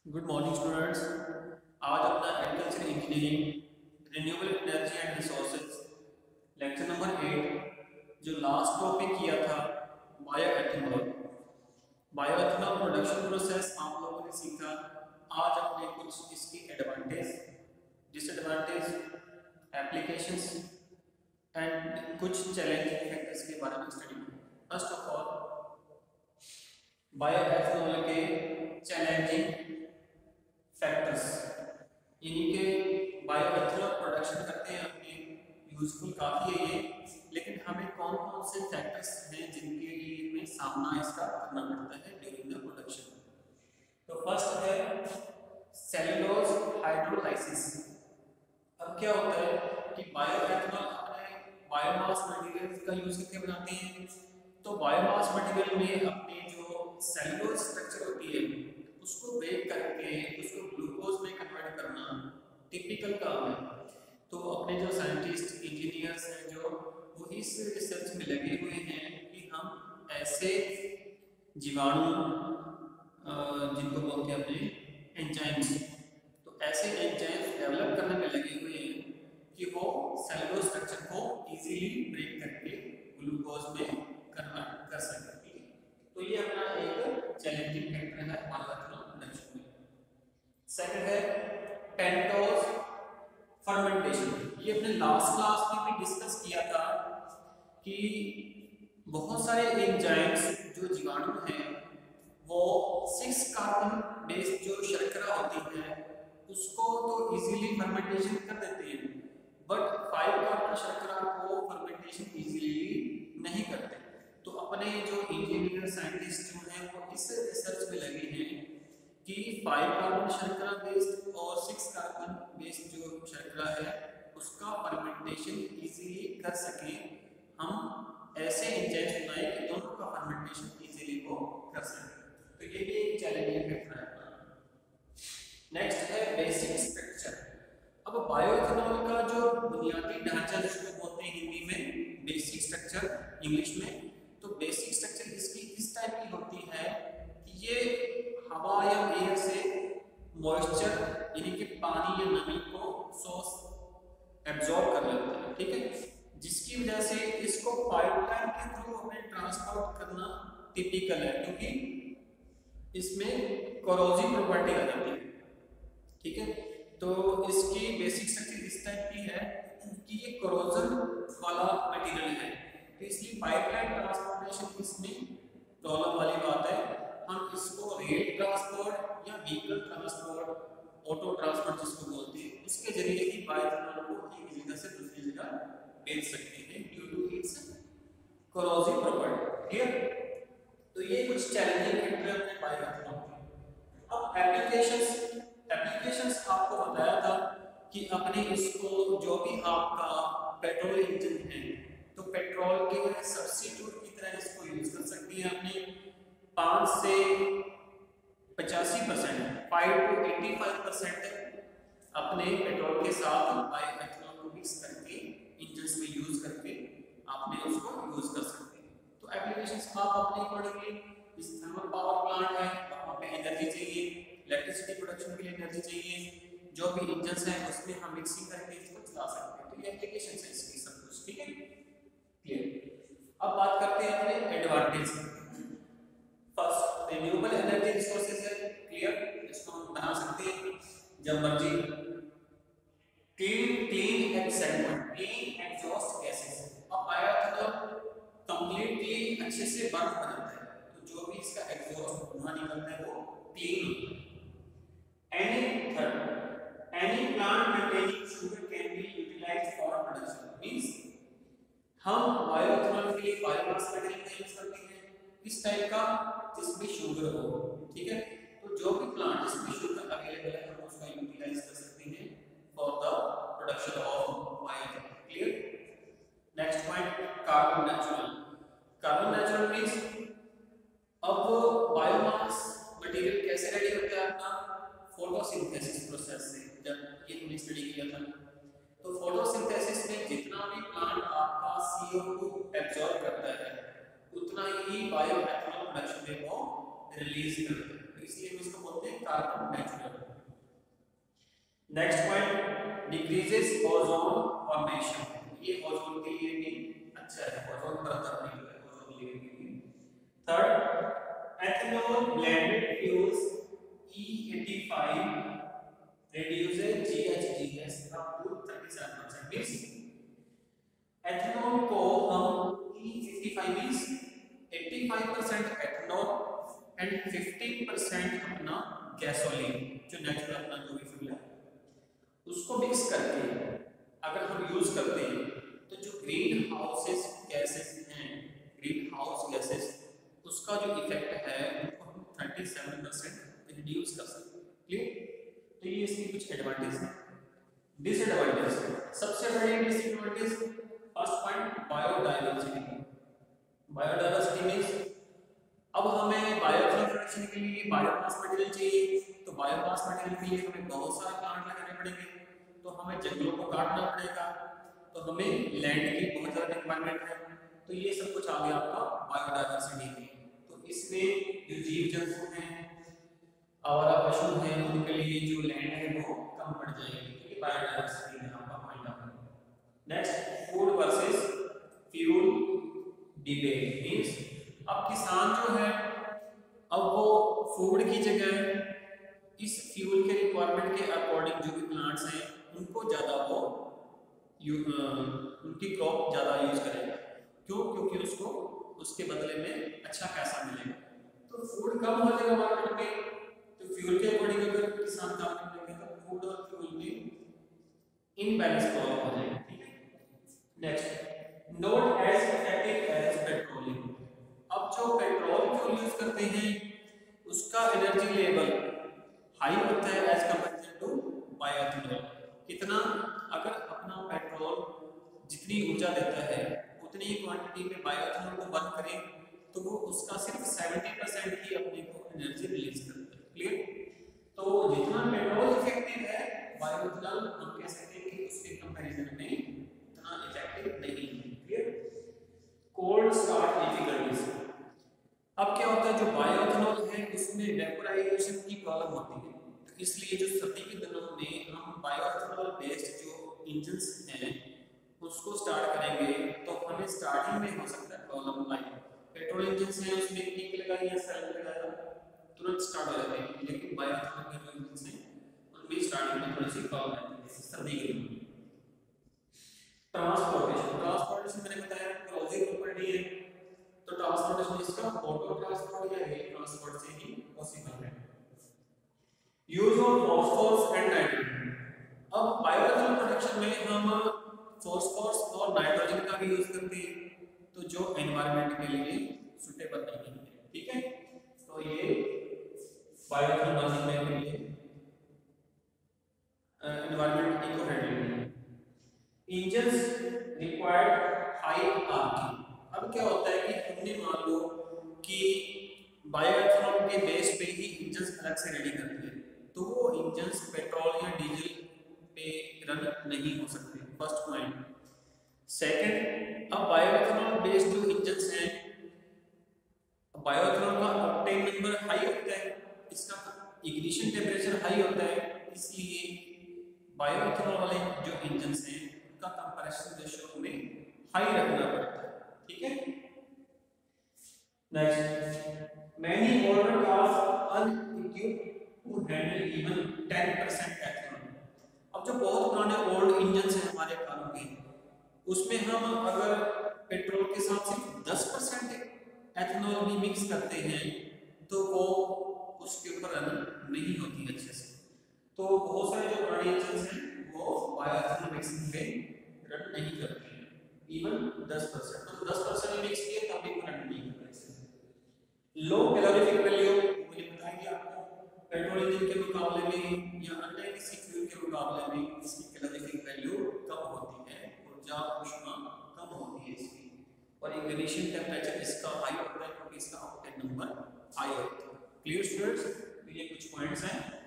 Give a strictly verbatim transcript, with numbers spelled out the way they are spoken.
Good morning students. आज अपना agriculture engineering renewable energy and resources lecture number eight जो last topic किया था बायोएथेनॉल बायोएथेनॉल प्रोडक्शन प्रोसेस आप लोगों ने सीखा। आज अपने कुछ इसकी एडवांटेज, डिसएडवांटेज, एप्लीकेशंस एंड कुछ चैलेंजिंग फैक्टर्स के बारे में स्टडी करेंगे। फर्स्ट ऑफ ऑल बायोएथेनॉल के चैलेंजिंग फैक्टर्स, यानी कि बायोएथेनॉल प्रोडक्शन करते हैं अपने यूजफुल काफ़ी है ये, लेकिन हमें कौन कौन से फैक्टर्स हैं जिनके लिए हमें सामना इसका करना पड़ता है ड्यूरिंग द प्रोडक्शन। तो फर्स्ट है सेलुलोज हाइड्रोलाइसिस। अब क्या होता है कि बायोएथेनॉल अपने बायोमास मटेरियल का यूज करके बनाते हैं। तो बायोमास मटेरियल में अपने जो सेलुलोज स्ट्रक्चर होती है उसको ब्रेक करके उसको ग्लूकोज में कन्वर्ट करना टिपिकल काम है। तो अपने जो साइंटिस्ट इंजीनियर्स हैं जो वो इस रिसर्च में लगे हुए हैं कि हम ऐसे जीवाणु जिनको बोलते हैं अपने एंजाइम्स, तो ऐसे एंजाइम्स डेवलप करने में लगे हुए हैं कि वो सेलुलोज स्ट्रक्चर को इजीली ब्रेक करके ग्लूकोज में कन्वर्ट कर सकें। तो ये अपना एक चैलेंजिंग फैक्टर है बायोएथेनॉल प्रोडक्शन में। सेकंड है पेंटोज फर्मेंटेशन। ये अपने लास्ट क्लास में भी डिस्कस किया था कि बहुत सारे एंजाइम्स जो जीवाणु हैं वो सिक्स कार्बन बेस्ड जो शर्करा होती है उसको तो इजीली फर्मेंटेशन कर देते हैं, बट फाइव कार्बन शर्करा को फर्मेंटेशन इजीली नहीं करते। तो अपने जो इंजीनियर साइंटिस्ट जो हैं वो इस रिसर्च में लगे हैं कि फाइव कार्बन शर्करा बेस्ड और सिक्स कार्बन बेस्ड जो शर्करा है उसका फर्मेंटेशन इजीली कर सके। हम ऐसे एंजाइम्स बनाए कि दोनों का फर्मेंटेशन इजीली वो कर सके। तो ये भी एक चैलेंजिंग फैक्टर है। नेक्स्ट है बेसिक स्ट्रक्चर। अब बायोएथेनॉल का जो बुनियादी ढांचा जिसको बोलते हैं हिंदी में बेसिक स्ट्रक्चर, इंग्लिश में, तो बेसिक स्ट्रक्चर इसकी इस टाइप की होती है कि ये हवा या एयर से मॉइस्चर यानी कि पानी या नमी को सोर्स एब्जॉर्ब कर लेता है, ठीक है, जिसकी वजह से इसको पाइपलाइन के थ्रू हमें ट्रांसपोर्ट करना टिपिकल है क्योंकि इसमें कोरोजिव प्रॉपर्टी आ जाती है, ठीक है। तो इसकी बेसिक स्ट्रक्चर इस टाइप की है कि ये कोरोजन वाला मटेरियल है, तो इसलिए पाइपलाइन ट्रांसपोर्टेशन इसमें प्रॉब्लम वाली बात है। हम इसको रेल ट्रांसपोर्ट या व्हीकल ट्रांसपोर्ट, ऑटो ट्रांसपोर्ट जिसको बोलते हैं, उसके जरिए ही बायोएथेनॉल को एक जगह से दूसरी जगह भेज सकते हैं due to its corrosive property. Clear? तो ये कुछ चैलेंजिंग फैक्टर है बायोएथेनॉल के। अब एप्लीकेशंस एप्लीकेशंस आपको बताया था कि अपने इसको जो भी आपका पेट्रोल इंजन है तो पेट्रोल के सब्स्टिट्यूट की तरह इसको यूज कर सकती है। अपने पाँच से पचासी percent five to eighty five percent अपने पेट्रोल के साथ बायोएथेनॉल को मिक्स करके इंजन में यूज करके आपने उसको यूज कर सकते हैं। तो एप्लीकेशंस आप अपने अकॉर्डिंगली, इस थर्मल पावर प्लांट है वहाँ पे एनर्जी चाहिए, इलेक्ट्रिसिटी प्रोडक्शन के लिए एनर्जी चाहिए, जो भी इंजन है उसमें हम मिक्सिंग करके इसको चला सकते हैं। तो ये एप्लीकेशन है इसकी सब कुछ, ठीक है, क्लियर। अब बात करते हैं अपने advantage. First renewable energy resources है, क्लियर, इसको हम बना सकते हैं जब मर्जी। Clean clean except clean exhaust gases. अब बायोएथेनॉल कंप्लीटली अच्छे से बर्न बनाता है, तो जो भी इसका एग्जॉस्ट धुआं निकलता है वो क्लीन होता है। Any third any plant containing sugar can be utilized for production. Means हम बायोएथेनॉल के लिए बायोमास मटेरियल का यूज करते हैं इस टाइप का जिसमें शुगर हो, ठीक है। तो जो भी प्लांट जिसमें शुगर अवेलेबल है हम उसका यूटिलाइज कर सकते हैं for the production of bioethanol. Clear? Next point carbon natural. Carbon natural means अब बायोमास मटेरियल कैसे रेडी होता है अपना फोटोसिंथेसिस प्रोसेस से, जब ये हमने स्टडी किया था। तो फोटोसिंथेसिस में जितना भी प्लांट आपका सी ओ टू एब्जॉर्ब करता है उतना ही बायोएथेनॉल प्रोडक्शन में वो रिलीज करता है, तो इसलिए हम इसको बोलते हैं carbon natural. Next point, decreases ozone formation, ये ओजोन के लिए भी अच्छा है, ओजोन परत अपनी जो है ओजोन लेयर के लिए। Third, ethanol blended fuels E eighty-five reduces G H G S up to thirty-seven percent। Means ethanol को हम E eighty-five means eighty-five percent ethanol and fifteen percent अपना गैसोलीन जो नेचुरल अपना जो भी फ्यूल है उसको मिक्स करके अगर हम यूज करते हैं तो जो ग्रीन हाउसेस गैसेस हैं, ग्रीन हाउस गैसेस, उसका जो इफेक्ट है उनको हम thirty-seven percent रिड्यूस कर सकते हैं। क्लियर? तो ये इसकी कुछ एडवांटेज है। डिसएडवांटेज, सबसे बड़ी disadvantage first point, biodiversity. Biodiversity means अब हमें बायोफ्यूल प्रोडक्शन के लिए बायोमास मटेरियल चाहिए, तो बायोमास मटेरियल के लिए हमें बहुत सारे प्लांट लगाने पड़ेंगे, तो हमें जंगलों को काटना पड़ेगा, तो हमें लैंड की बहुत ज़्यादा रिक्वायरमेंट है, तो ये सब कुछ आ गया आपका बायोडायवर्सिटी में। तो इसमें जो जीव जंतु हैं, आवारा पशु हैं, उनके लिए जो लैंड है वो कम पड़ जाएगी, क्योंकि बायोडायवर्सिटी में आपका फाइंड आउट है। Next, food versus fuel debate means अब किसान जो है अब वो फूड की जगह इस फ्यूल के रिक्वायरमेंट के अकॉर्डिंग जो भी प्लांट्स हैं उनको ज़्यादा वो यू, उनकी क्रॉप ज़्यादा यूज करेगा। क्यों? क्योंकि उसको उसके बदले में अच्छा पैसा मिलेगा, तो फूड कम हो जाएगा मार्केट में, तो फ्यूल के अकॉर्डिंग अगर किसान काम करने लगे तो फूड और फ्यूल में इनबैलेंस प्रॉब्लम हो जाएगी। ठीक है। Next, not as effective as petroleum. अब जो पेट्रोल फ्यूल यूज करते हैं उसका एनर्जी लेवल हाई होता है एज कंपेरिजन टू बायोएथेनॉल। कितना? अगर अपना पेट्रोल जितनी ऊर्जा देता है उतनी ही क्वांटिटी में बायोएथेनॉल को बर्न करें तो वो उसका सिर्फ seventy percent ही अपने को एनर्जी रिलीज करता है। क्लियर? तो जितना पेट्रोल इफेक्टिव है बायोएथेनॉल हम कह सकते हैं कि उसके कंपैरिजन में उतना इफेक्टिव नहीं है। क्लियर? कोल्ड स्टार्ट डिफिकल्टीज, अब क्या होता है जो बायोएथेनॉल है उसमें वेपोराइजेशन की प्रॉब्लम होती है, तो इसलिए जो सर्दी के दिनों में हम बायोएथेनॉल बेस्ड जो इंजन्स हैं उसको स्टार्ट करेंगे तो हमें स्टार्टिंग में हो सकता है प्रॉब्लम लाइक पेट्रोल इंजन है उसमें किक लगाई या सेल लगाया तुरंत स्टार्ट हो जाते हैं, लेकिन बायोएथेनॉल के जो इंजन हैं उनमें स्टार्टिंग में थोड़ी सी प्रॉब्लम आती है सर्दी के दिनों में। ट्रांसपोर्टेशन, ट्रांसपोर्टेशन मैंने बताया क्लोजिंग प्रॉपर्टी है, तो ट्रांसपोर्टेशन इसका ऑटो ट्रांसपोर्ट या रेल ट्रांसपोर्ट से ही पॉसिबल है। Use of phosphorus and nitrogen, अब बायोएथेनॉल प्रोडक्शन में हम फॉस्फोरस और नाइट्रोजन का भी यूज करते हैं, तो जो एनवायरनमेंट के लिए सुटेबल नहीं है। ठीक है, तो ये बायोएथेनॉल बनाने के लिए एनवायरनमेंट इको फ्रेंडली है। इंजन्स रिक्वायर्ड हाई आर्किंग, अब क्या होता है कि हमने मान लो कि बायोएथेनॉल के बेस पे ही इंजन्स अलग से रेडी करते हैं, तो वो इंजन्स पेट्रोल या डीजल पे रन नहीं हो सकते। First point. सेकंड, अब बायोएथेनॉल बेस्ड जो इंजन्स हैं बायोएथेनॉल का ऑक्टेन नंबर हाई होता है, इसका इग्निशन टेम्परेचर हाई होता है, इसलिए बायोएथेनॉल वाले जो इंजन्स हैं उनका कंप्रेशन रेशियो में हाई रखना पड़ता है। ठीक है। Next, many older cars unequipped to handle even ten percent ethanol, अब जो बहुत पुराने ओल्ड इंजन्स हैं हमारे कारों के उसमें हम अगर पेट्रोल के साथ सिर्फ दस परसेंट एथेनॉल भी मिक्स करते हैं तो वो उसके ऊपर रन नहीं होती अच्छे से, तो बहुत सारे जो पुराने इंजन्स हैं वो बायोएथेनॉल मिक्सिंग पे रन नहीं करते हैं इवन दस परसेंट, तो दस परसेंट मिक्स किए तब भी रन नहीं करते। लो कैलोरीफिक वैल्यू, मुझे बताएंगे आपको पेट्रोल इंजन के मुकाबले में या अन्य किसी फ्यूल के मुकाबले में इसकी कैलोरीफिक वैल्यू कम होती है, ऊर्जा ऊष्मा कम होती है इसकी, और इग्निशन टेम्परेचर इसका हाई होता है क्योंकि इसका ऑक्टेन नंबर हाई होता है। Clear students? तो ये कुछ पॉइंट्स हैं